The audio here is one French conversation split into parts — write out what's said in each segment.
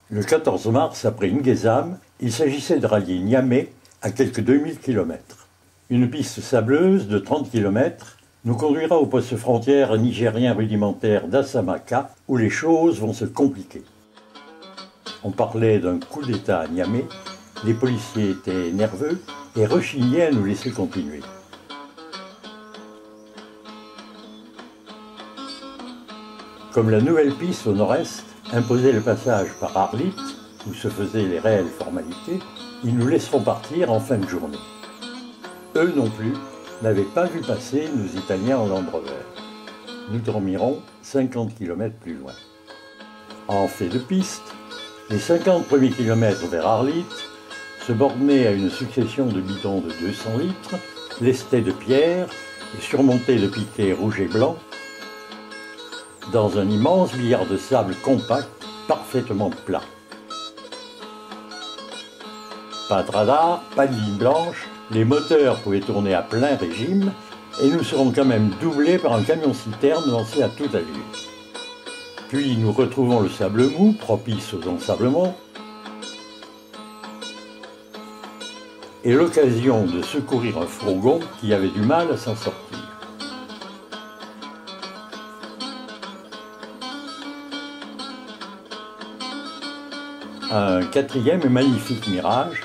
Le 14 mars, après Ngezam, il s'agissait de rallier Niamey à quelques 2000 km. Une piste sableuse de 30 km nous conduira au poste frontière nigérien rudimentaire d'Assamaka, où les choses vont se compliquer. On parlait d'un coup d'État à Niamey, les policiers étaient nerveux et rechignaient à nous laisser continuer. Comme la nouvelle piste au nord-est imposait le passage par Arlit, où se faisaient les réelles formalités, ils nous laisseront partir en fin de journée. Eux non plus n'avaient pas vu passer nos Italiens en Land Rover. Nous dormirons 50 km plus loin. En fait de piste, les 50 premiers kilomètres vers Arlit se bornaient à une succession de bidons de 200 litres, lestés de pierre et surmontés de piquets rouges et blancs, dans un immense billard de sable compact, parfaitement plat. Pas de radar, pas de ligne blanche, les moteurs pouvaient tourner à plein régime et nous serons quand même doublés par un camion-citerne lancé à toute allure. Puis nous retrouvons le sable mou, propice aux ensablements, et l'occasion de secourir un fourgon qui avait du mal à s'en sortir. Un quatrième et magnifique mirage,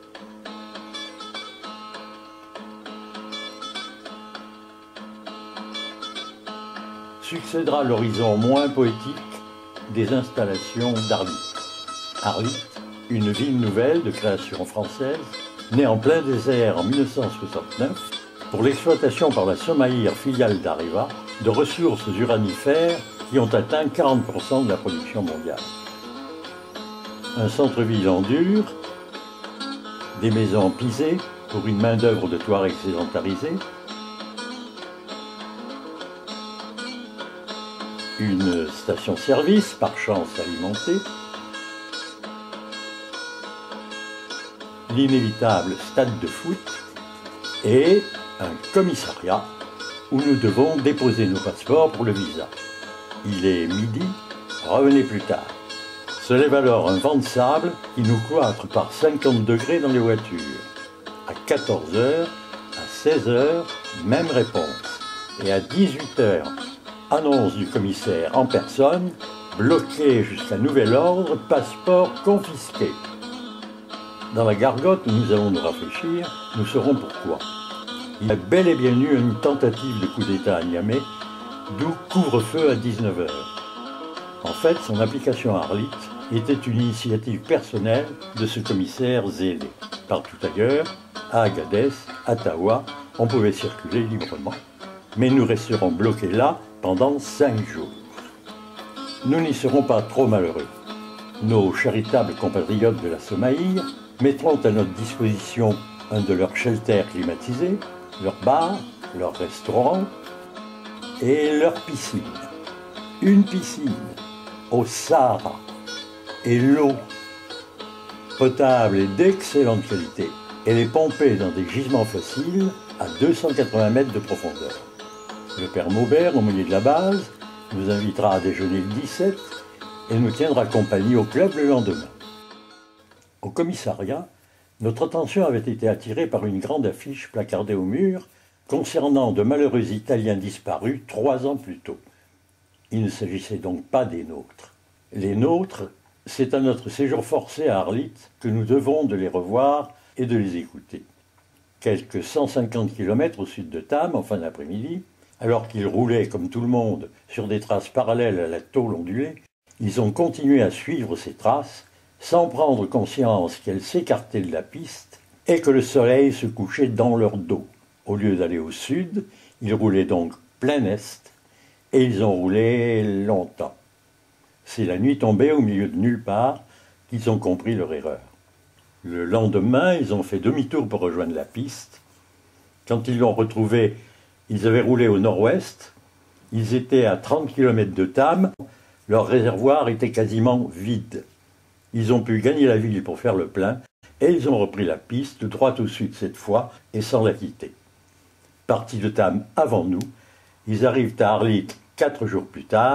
succédera l'horizon moins poétique des installations d'Arlit. Arlit, une ville nouvelle de création française, née en plein désert en 1969, pour l'exploitation par la Somaïr, filiale d'Areva, de ressources uranifères qui ont atteint 40% de la production mondiale. Un centre-ville en dur, des maisons pisées pour une main-d'œuvre de Touareg sédentarisée, une station-service par chance alimentée, l'inévitable stade de foot et un commissariat où nous devons déposer nos passeports pour le visa. Il est midi, revenez plus tard. Se lève alors un vent de sable qui nous cloître par 50 degrés dans les voitures. À 14 h, à 16 h, même réponse. Et à 18 h, annonce du commissaire en personne, bloqué jusqu'à nouvel ordre, passeport confisqué. Dans la gargote où nous allons nous rafraîchir, nous saurons pourquoi. Il y a bel et bien eu une tentative de coup d'État à Niamey, d'où couvre-feu à 19 h. En fait, son application à Arlit était une initiative personnelle de ce commissaire zélé. Partout ailleurs, à Agadez, à Tawa, on pouvait circuler librement. Mais nous resterons bloqués là pendant 5 jours. Nous n'y serons pas trop malheureux. Nos charitables compatriotes de la Somaïr mettront à notre disposition un de leurs shelters climatisés, leur bar, leur restaurant et leur piscine. Une piscine au Sahara et l'eau potable et d'excellente qualité. Elle est pompée dans des gisements fossiles à 280 mètres de profondeur. Le père Maubert, aumônier de la base, nous invitera à déjeuner le 17 et nous tiendra compagnie au club le lendemain. Au commissariat, notre attention avait été attirée par une grande affiche placardée au mur concernant de malheureux Italiens disparus 3 ans plus tôt. Il ne s'agissait donc pas des nôtres. Les nôtres, c'est à notre séjour forcé à Arlit que nous devons de les revoir et de les écouter. Quelques 150 km au sud de Tam, en fin d'après-midi, alors qu'ils roulaient comme tout le monde sur des traces parallèles à la tôle ondulée, ils ont continué à suivre ces traces sans prendre conscience qu'elles s'écartaient de la piste et que le soleil se couchait dans leur dos. Au lieu d'aller au sud, ils roulaient donc plein est et ils ont roulé longtemps. C'est la nuit tombée au milieu de nulle part qu'ils ont compris leur erreur. Le lendemain, ils ont fait demi-tour pour rejoindre la piste. Quand ils l'ont retrouvée, ils avaient roulé au nord-ouest. Ils étaient à 30 km de Tam. Leur réservoir était quasiment vide. Ils ont pu gagner la ville pour faire le plein et ils ont repris la piste droit au sud cette fois et sans la quitter. Partis de Tam avant nous, ils arrivent à Arlit 4 jours plus tard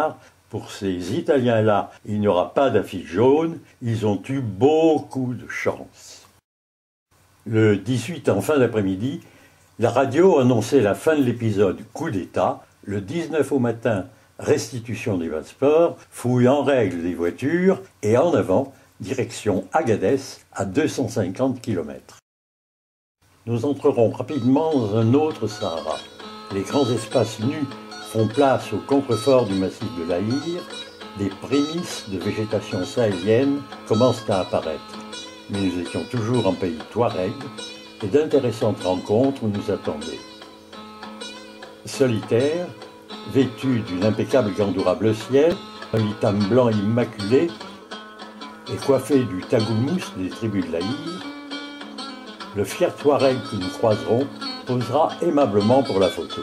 Pour ces Italiens-là, il n'y aura pas d'affiche jaune, ils ont eu beaucoup de chance. Le 18 en fin d'après-midi, la radio annonçait la fin de l'épisode Coup d'État. Le 19 au matin, restitution des passeports, fouille en règle des voitures et en avant, direction Agadez à 250 km. Nous entrerons rapidement dans un autre Sahara. Les grands espaces nus font place aux contreforts du massif de l'Aïr. Des prémices de végétation sahélienne commencent à apparaître. Mais nous étions toujours en pays touareg et d'intéressantes rencontres nous attendaient. Solitaire, vêtu d'une impeccable gandoura bleu ciel, un litam blanc immaculé et coiffé du tagoulmousse des tribus de l'Aïr, le fier touareg que nous croiserons posera aimablement pour la photo.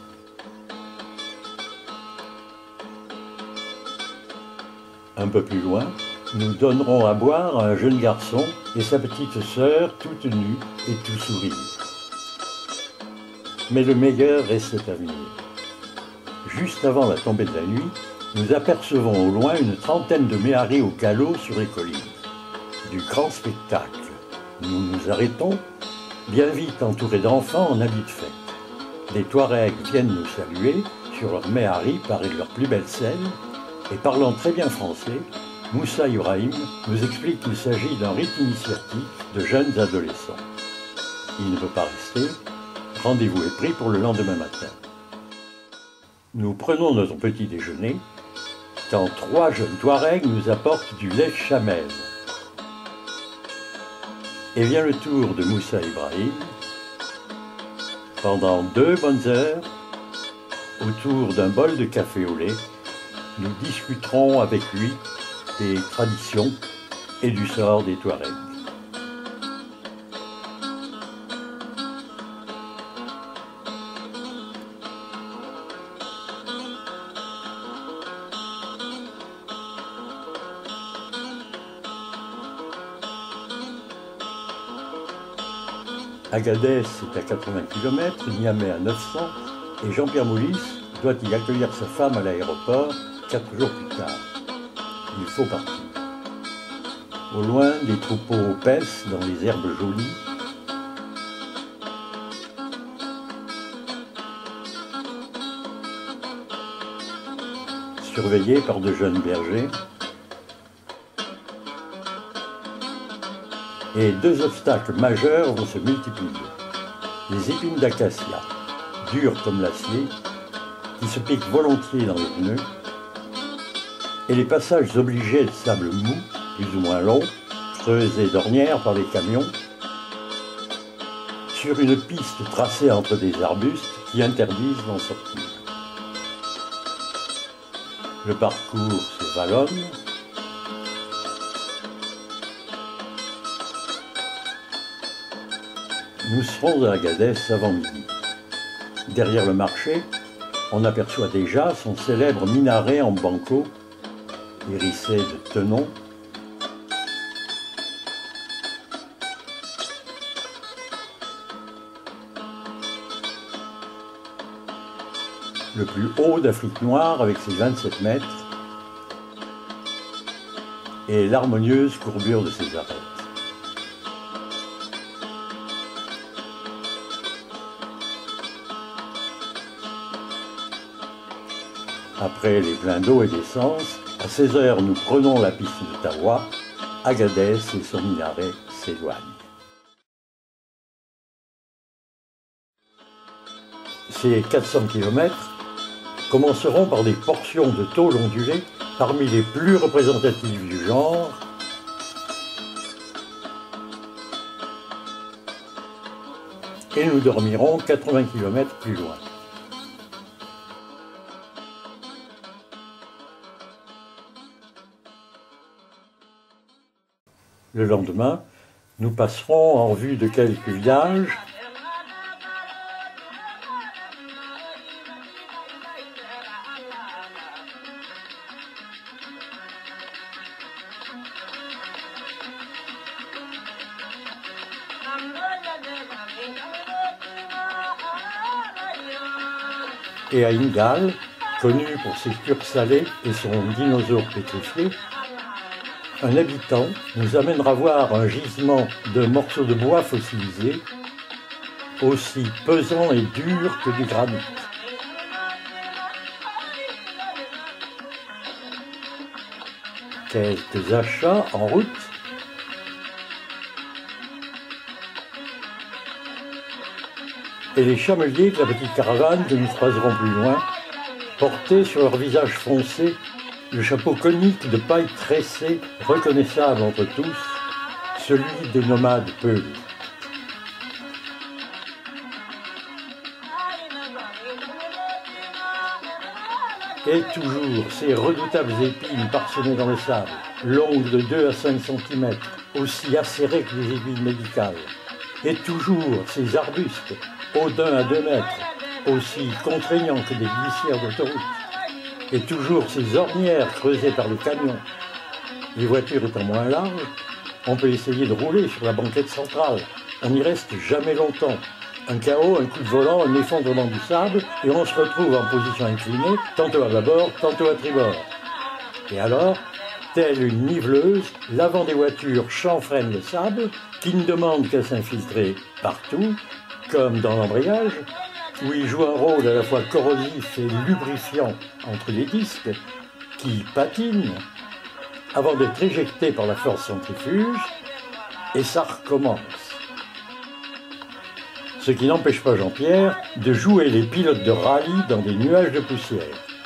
Un peu plus loin, nous donnerons à boire à un jeune garçon et sa petite sœur toute nue et tout sourire. Mais le meilleur restait à venir. Juste avant la tombée de la nuit, nous apercevons au loin une trentaine de méharis au galop sur les collines. Du grand spectacle. Nous nous arrêtons, bien vite entourés d'enfants en habits de fête. Des Touaregs viennent nous saluer sur leur méhari paré de leur plus belle scène, et parlant très bien français, Moussa Ibrahim nous explique qu'il s'agit d'un rite initiatique de jeunes adolescents. Il ne peut pas rester, rendez-vous est pris pour le lendemain matin. Nous prenons notre petit déjeuner, quand 3 jeunes Touaregs nous apportent du lait chamel. Et vient le tour de Moussa Ibrahim. Pendant 2 bonnes heures, autour d'un bol de café au lait, nous discuterons avec lui des traditions et du sort des Touaregs. Agadez est à 80 km, Niamey à 900 et Jean-Pierre Moulis doit y accueillir sa femme à l'aéroport 4 jours plus tard. Il faut partir. Au loin, des troupeaux paissent dans les herbes jaunies. Surveillés par de jeunes bergers. Et 2 obstacles majeurs vont se multiplier. Les épines d'acacia, dures comme l'acier, qui se piquent volontiers dans les pneus, et les passages obligés de sable mou, plus ou moins longs, creusés d'ornières par les camions, sur une piste tracée entre des arbustes qui interdisent d'en sortir. Le parcours se vallonne. Nous serons à Agadez avant midi. Derrière le marché, on aperçoit déjà son célèbre minaret en banco, hérissé de tenons. Le plus haut d'Afrique noire avec ses 27 mètres et l'harmonieuse courbure de ses arêtes. Après les pleins d'eau et d'essence, à 16 heures, nous prenons la piste de Tawa. Agadez et son minaret s'éloignent. Ces 400 km commenceront par des portions de tôle ondulée parmi les plus représentatives du genre, et nous dormirons 80 km plus loin. Le lendemain, nous passerons en vue de quelques villages et à Ingal, connu pour ses cures salées et son dinosaure pétrifié, un habitant nous amènera voir un gisement de morceaux de bois fossilisés, aussi pesant et dur que du granit. Quelques achats en route. Et les chameliers de la petite caravane que nous croiserons plus loin, portaient sur leur visage foncé le chapeau conique de paille tressée, reconnaissable entre tous, celui des nomades peuls. Et toujours ces redoutables épines parsemées dans le sable, longues de 2 à 5 cm, aussi acérées que les aiguilles médicales. Et toujours ces arbustes, hauts d'1 à 2 mètres, aussi contraignants que des glissières d'autoroute. Et toujours ces ornières creusées par le camion. Les voitures étant moins larges, on peut essayer de rouler sur la banquette centrale. On n'y reste jamais longtemps. Un chaos, un coup de volant, un effondrement du sable, et on se retrouve en position inclinée, tantôt à bâbord, tantôt à tribord. Et alors, telle une niveleuse, l'avant des voitures chanfreine le sable, qui ne demande qu'à s'infiltrer partout, comme dans l'embrayage, où il joue un rôle à la fois corrosif et lubrifiant entre les disques, qui patinent, avant d'être éjectés par la force centrifuge, et ça recommence. Ce qui n'empêche pas Jean-Pierre de jouer les pilotes de rallye dans des nuages de poussière.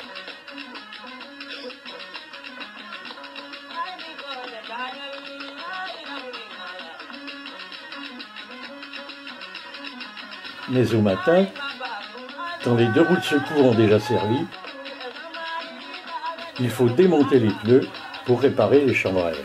Mais au matin, quand les 2 roues de secours ont déjà servi, il faut démonter les pneus pour réparer les chambres à air.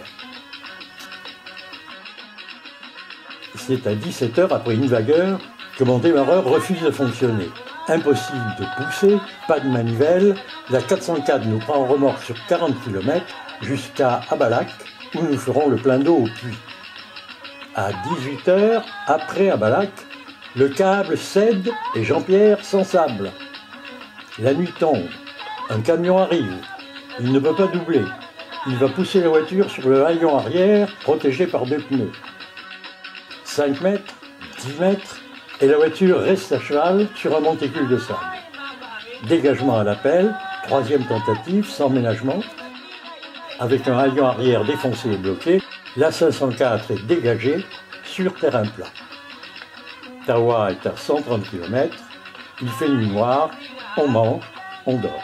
C'est à 17h après une vague heure que mon démarreur refuse de fonctionner. Impossible de pousser, pas de manivelle, la 404 nous prend en remorque sur 40 km jusqu'à Abalac, où nous ferons le plein d'eau au puits. À 18h, après Abalac, le câble cède et Jean-Pierre s'ensable. La nuit tombe, un camion arrive, il ne peut pas doubler. Il va pousser la voiture sur le haillon arrière, protégé par 2 pneus. 5 mètres, 10 mètres, et la voiture reste à cheval sur un monticule de sable. Dégagement à l'appel, 3e tentative, sans ménagement. Avec un haillon arrière défoncé et bloqué, la 504 est dégagée sur terrain plat. Tawa est à 130 km, il fait nuit noire, on mange, on dort.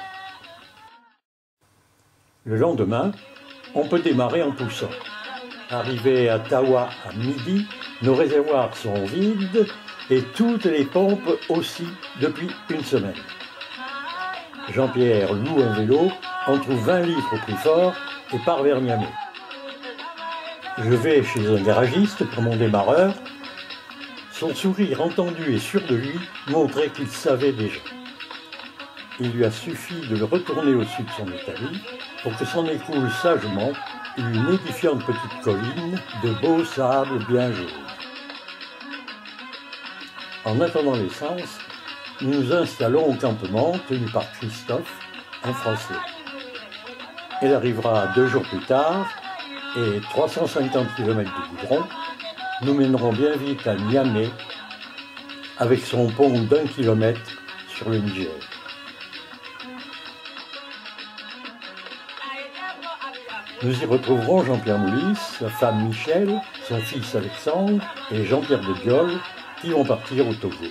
Le lendemain, on peut démarrer en poussant. Arrivé à Tawa à midi, nos réservoirs sont vides et toutes les pompes aussi depuis une semaine. Jean-Pierre loue un vélo, en trouve 20 litres au prix fort et part vers Niamey. Je vais chez un garagiste pour mon démarreur. Son sourire entendu et sûr de lui montrait qu'il savait déjà. Il lui a suffi de le retourner au sud de son Italie pour que s'en écoule sagement une édifiante petite colline de beau sable bien jaune. En attendant l'essence, nous nous installons au campement tenu par Christophe, un Français. Elle arrivera 2 jours plus tard et 350 km de goudron nous mèneront bien vite à Niamey avec son pont d'1 km sur le Niger. Nous y retrouverons Jean-Pierre Moulis, sa femme Michel, son fils Alexandre et Jean-Pierre de Diol qui vont partir au Togo.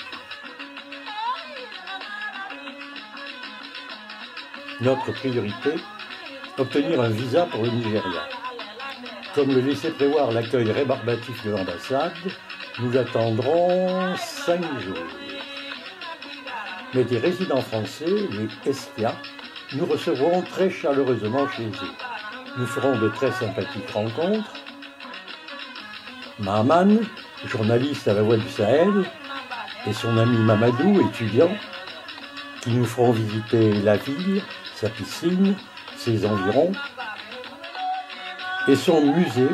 Notre priorité, obtenir un visa pour le Nigeria. Comme le laissait prévoir l'accueil rébarbatif de l'ambassade, nous attendrons 5 jours. Mais des résidents français, les SPA, nous recevront très chaleureusement chez eux. Nous ferons de très sympathiques rencontres. Mahaman, journaliste à la Voix du Sahel, et son ami Mamadou, étudiant, qui nous feront visiter la ville, sa piscine, ses environs, et son musée,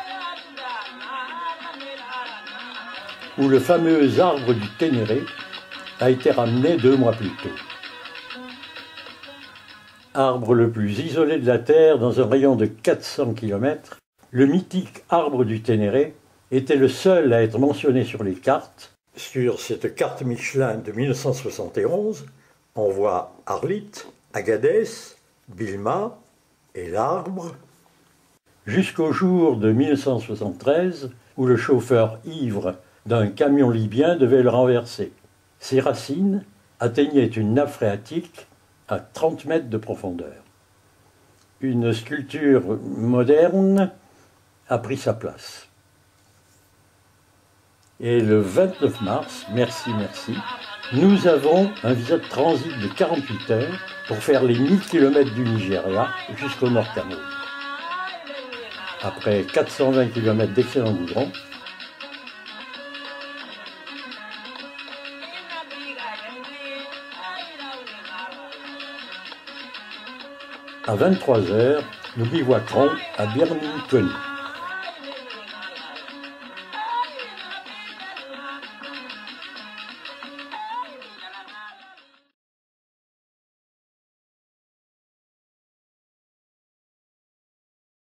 où le fameux arbre du Ténéré a été ramené 2 mois plus tôt. Arbre le plus isolé de la Terre dans un rayon de 400 km, le mythique arbre du Ténéré était le seul à être mentionné sur les cartes. Sur cette carte Michelin de 1971, on voit Arlit, Agadez, Bilma et l'arbre, jusqu'au jour de 1973 où le chauffeur ivre d'un camion libyen devait le renverser. Ses racines atteignaient une nappe phréatique à 30 mètres de profondeur. Une sculpture moderne a pris sa place. Et le 29 mars, merci, nous avons un visa de transit de 48 heures pour faire les 1000 km du Nigeria jusqu'au Nord Cameroun. Après 420 km d'excellent goudron, à 23 heures, nous bivouaquerons à Birning-Tony.